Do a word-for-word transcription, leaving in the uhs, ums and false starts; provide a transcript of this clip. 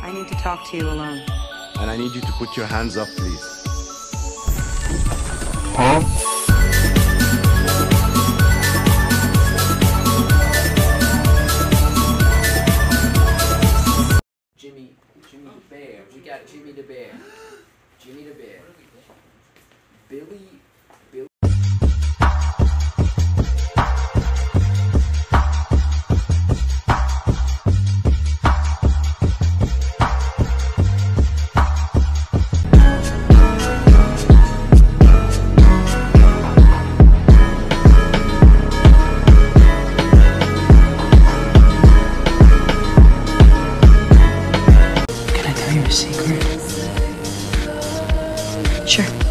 I need to talk to you alone. And I need you to put your hands up, please. Huh? Jimmy, Jimmy the Bear. We got Jimmy the Bear. Jimmy the Bear. Billy, Billy. Can I tell you a secret? Sure.